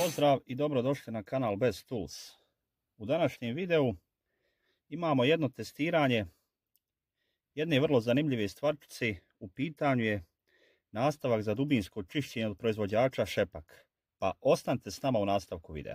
Pozdrav i dobrodošli na kanal Best Tools. U današnjem videu imamo jedno testiranje jedne vrlo zanimljive stvarčice. U pitanju je nastavak za dubinsko čišćenje od proizvođača Šepak. Pa ostanite s nama u nastavku videa.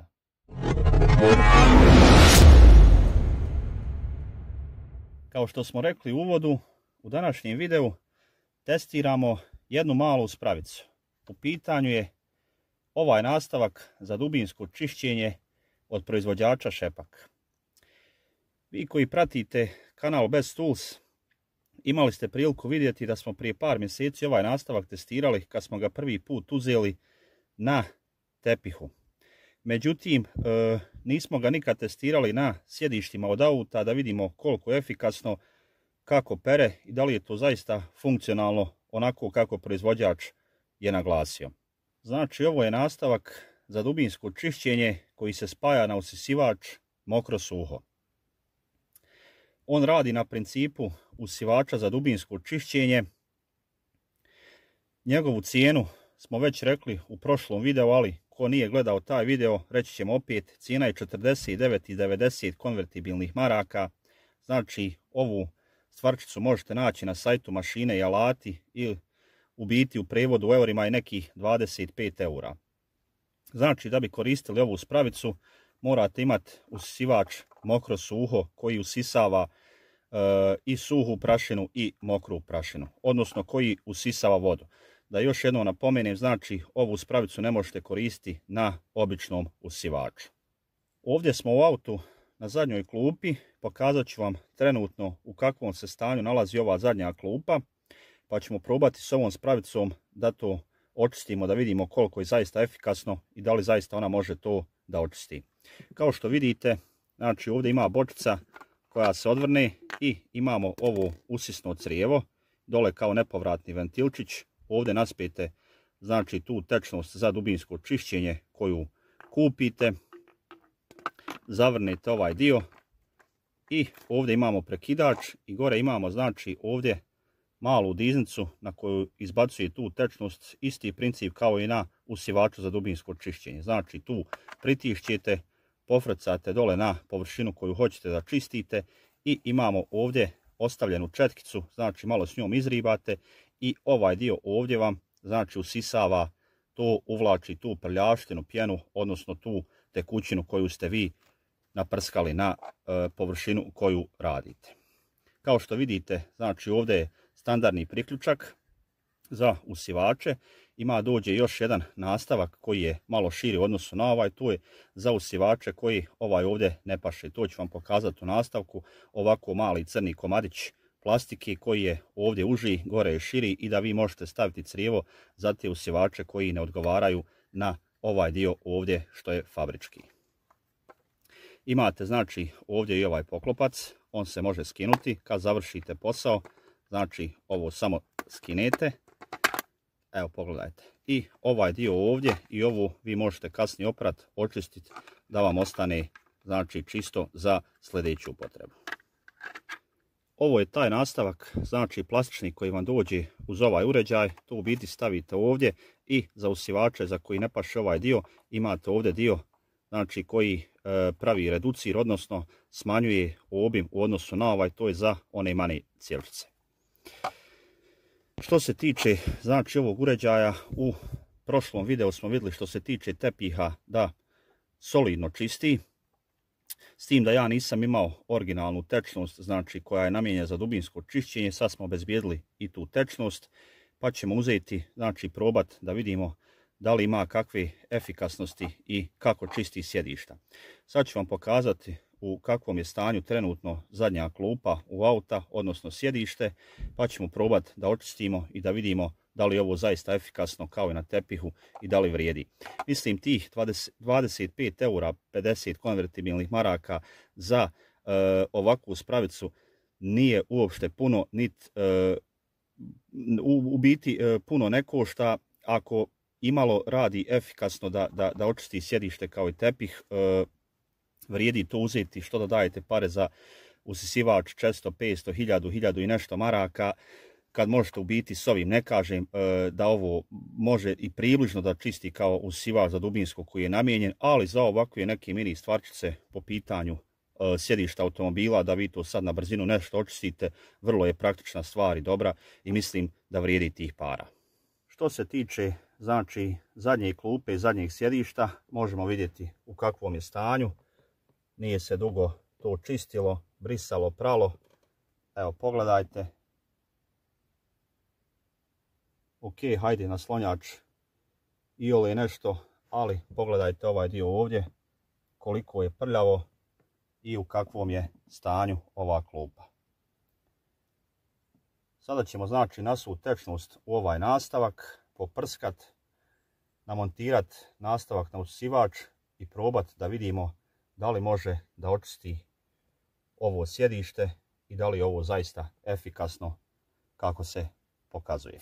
Kao što smo rekli u uvodu, u današnjem videu testiramo jednu malu spravicu. U pitanju je ovaj nastavak za dubinsko čišćenje od proizvođača Šepak. Vi koji pratite kanal Best Tools imali ste priliku vidjeti da smo prije par mjeseci ovaj nastavak testirali kad smo ga prvi put uzeli na tepihu. Međutim, nismo ga nikad testirali na sjedištima od auta da vidimo koliko je efikasno, kako pere i da li je to zaista funkcionalno onako kako proizvođač je naglasio. Znači, ovo je nastavak za dubinsko čišćenje koji se spaja na usisivač mokro-suho. On radi na principu usisivača za dubinsko čišćenje. Njegovu cijenu smo već rekli u prošlom videu, ali ko nije gledao taj video, reći ćemo opet, cijena je 49,90 konvertibilnih maraka. Znači, ovu stvarčicu možete naći na sajtu Mašine i alati ili u biti u prevodu u eurima je nekih 25 eura. Znači, da bi koristili ovu spravicu morate imati usisivač mokro-suho koji usisava i suhu prašinu i mokru prašinu, odnosno koji usisava vodu. Da još jednom napomenem, znači ovu spravicu ne možete koristiti na običnom usisivaču. Ovdje smo u autu na zadnjoj klupi, pokazat ću vam trenutno u kakvom se stanju nalazi ova zadnja klupa, pa ćemo probati s ovom spravicom da to očistimo, da vidimo koliko je zaista efikasno i da li zaista ona može to da očisti. Kao što vidite, znači ovdje ima bočica koja se odvrne i imamo ovo usisno crijevo, dole kao nepovratni ventilčić. Ovdje naspijete znači tu tečnost za dubinsko čišćenje koju kupite, zavrnete ovaj dio i ovdje imamo prekidač i gore imamo znači ovdje malu diznicu na koju izbacuje tu tečnost, isti princip kao i na usisivaču za dubinsko čišćenje. Znači tu pritišćete, pofrcate dole na površinu koju hoćete da čistite i imamo ovdje ostavljenu četkicu, znači malo s njom izribate i ovaj dio ovdje vam znači usisava to, uvlači tu prljavštinu, pjenu, odnosno tu tekućinu koju ste vi naprskali na površinu koju radite. Kao što vidite, znači ovdje je standardni priključak za usisivače. Dođe još jedan nastavak koji je malo širi u odnosu na ovaj, to je za usisivače koji ovaj ovdje ne paše. To ću vam pokazati u nastavku, ovako mali crni komadić plastike koji je ovdje uži, gore je širi i da vi možete staviti crijevo za te usisivače koji ne odgovaraju na ovaj dio ovdje što je fabrički. Imate znači ovdje i ovaj poklopac, on se može skinuti kad završite posao, znači ovo samo skinete. Evo pogledajte. I ovaj dio ovdje i ovu vi možete kasnije oprati, očistiti da vam ostane znači čisto za sljedeću potrebu. Ovo je taj nastavak, znači plastični koji vam dođe uz ovaj uređaj. To u biti stavite ovdje i za usisivače za koji ne paše ovaj dio imate ovdje dio znači koji pravi reducir, odnosno smanjuje obim u odnosu na ovaj, to je za one manje cijelčice. Što se tiče znači ovog uređaja, u prošlom videu smo vidjeli što se tiče tepiha da solidno čisti, s tim da ja nisam imao originalnu tečnost znači koja je namijenjena za dubinsko čišćenje. Sad smo obezbijedili i tu tečnost, pa ćemo uzeti znači probati da vidimo da li ima kakve efikasnosti i kako čisti sjedišta. Sad ću vam pokazati u kakvom je stanju trenutno zadnja klupa u auta, odnosno sjedište, pa ćemo probati da očistimo i da vidimo da li je ovo zaista efikasno kao i na tepihu i da li vrijedi. Mislim tih 25 eura 50 konvertibilnih maraka za ovakvu spravicu nije uopšte puno, u biti puno ne košta. Ako imalo radi efikasno da očisti sjedište kao i tepih, vrijedi to uzeti, što da dajete pare za usisivač 400, 500, 1000 i nešto maraka, kad možete u biti s ovim. Ne kažem da ovo može i približno da čisti kao usivač za dubinsko koji je namijenjen, ali za ovakve neke mini stvarčice po pitanju sjedišta automobila, da vi to sad na brzinu nešto očistite, vrlo je praktična stvar i dobra i mislim da vrijedi tih para. Što se tiče znači zadnje klupe i zadnjeg sjedišta, možemo vidjeti u kakvom je stanju. Nije se dugo to čistilo, brisalo, pralo. Evo, pogledajte. Ok, hajde naslonjač iole nešto, ali pogledajte ovaj dio ovdje, koliko je prljavo i u kakvom je stanju ova klupa. Sada ćemo znači na svu tečnost u ovaj nastavak poprskat, namontirati nastavak na usisivač i probati da vidimo da li može da očisti ovo sjedište i da li je ovo zaista efikasno kako se pokazuje.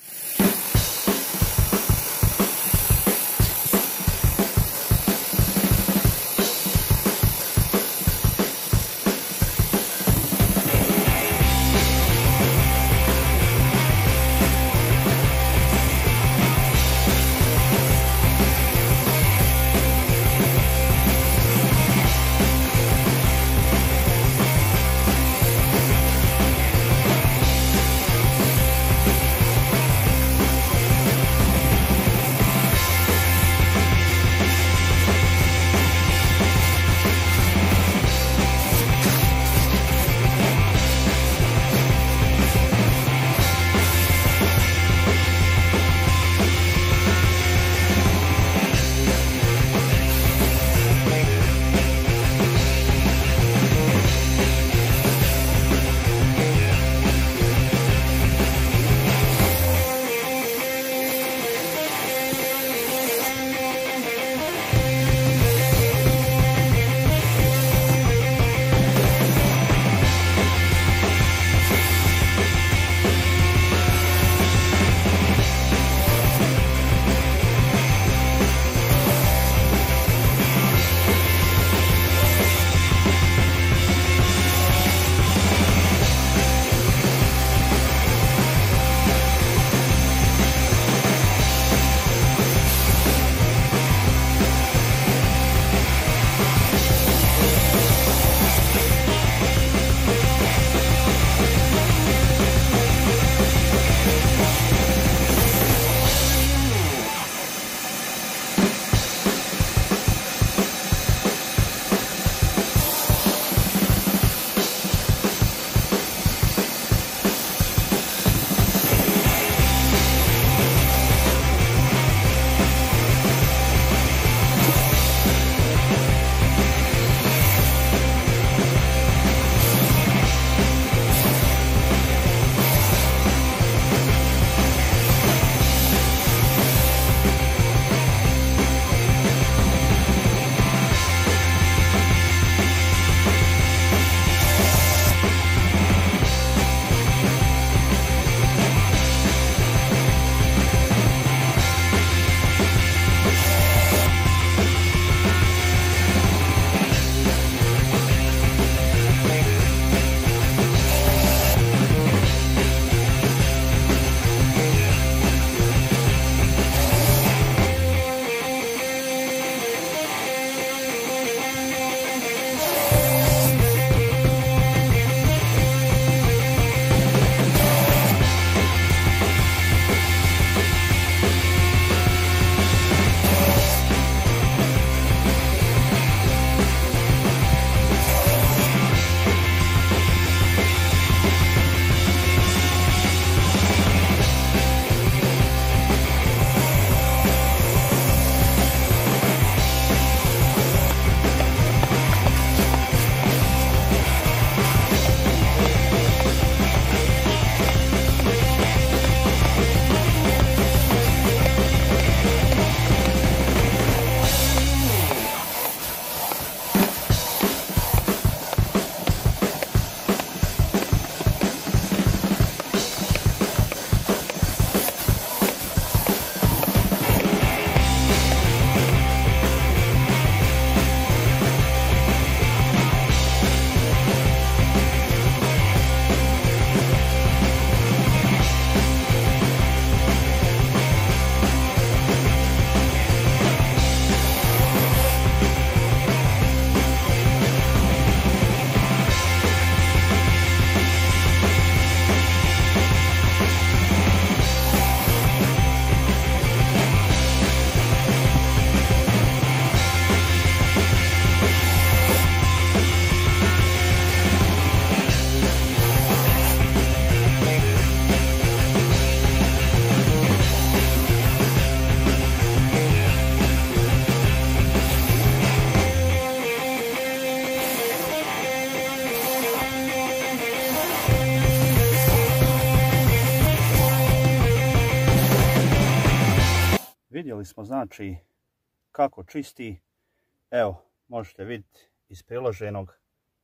Vidjeli smo znači kako čisti. Evo, možete vidjeti iz priloženog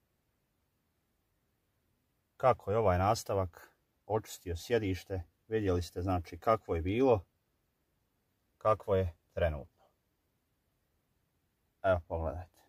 kako je ovaj nastavak očistio sjedište. Vidjeli ste znači kakvo je bilo, kakvo je trenutno. Evo, pogledajte.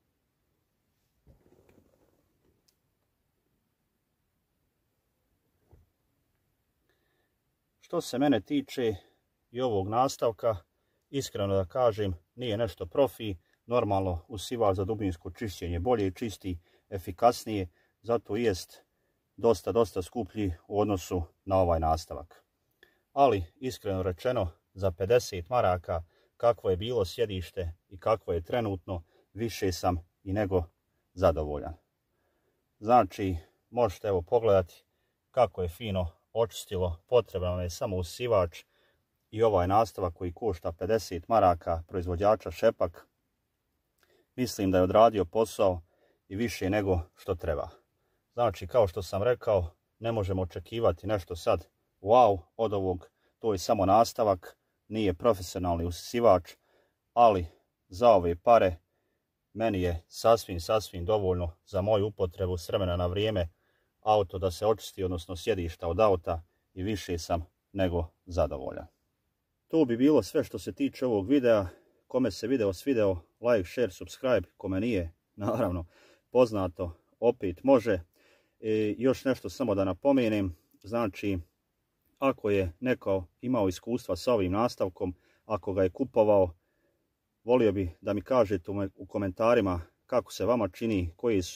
Što se mene tiče i ovog nastavka, iskreno da kažem, nije nešto profi. Normalno, usivač za dubinsko čišćenje bolje čisti, efikasnije, zato i jest dosta skuplji u odnosu na ovaj nastavak. Ali, iskreno rečeno, za 50 maraka, kakvo je bilo sjedište i kakvo je trenutno, više sam i nego zadovoljan. Znači, možete evo pogledati kako je fino očistilo. Potreban je samo usivač i ovaj nastavak koji košta 50 maraka proizvođača Šepak. Mislim da je odradio posao i više nego što treba. Znači, kao što sam rekao, ne možemo očekivati nešto sad wow od ovog. To je samo nastavak, nije profesionalni usisivač, ali za ove pare meni je sasvim dovoljno za moju upotrebu s vremena na vrijeme auto da se očisti, odnosno sjedišta od auta, i više sam nego zadovoljan. To bi bilo sve što se tiče ovog videa. Kome se video svideo, like, share, subscribe. Kome nije, naravno, poznato, opet može. I još nešto samo da napomenem, znači, ako je neko imao iskustva sa ovim nastavkom, ako ga je kupovao, volio bi da mi kažete u komentarima kako se vama čini,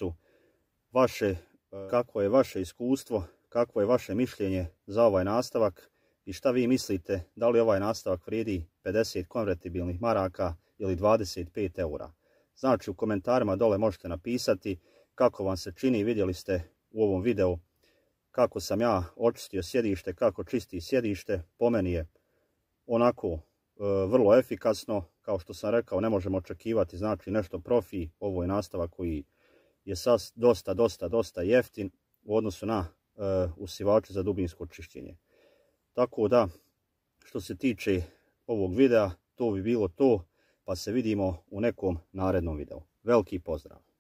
kako je vaše iskustvo, kako je vaše mišljenje za ovaj nastavak i šta vi mislite, da li ovaj nastavak vrijedi 50 konvertibilnih maraka ili 25 eura. Znači, u komentarima dole možete napisati kako vam se čini. Vidjeli ste u ovom videu kako sam ja očistio sjedište, kako čisti sjedište. Po meni je onako vrlo efikasno. Kao što sam rekao, ne možemo očekivati znači nešto profi. Ovo je nastavak koji je dosta jeftin u odnosu na usivače za dubinsko čišćenje. Tako da, što se tiče ovog videa, to bi bilo to, pa se vidimo u nekom narednom videu. Veliki pozdrav!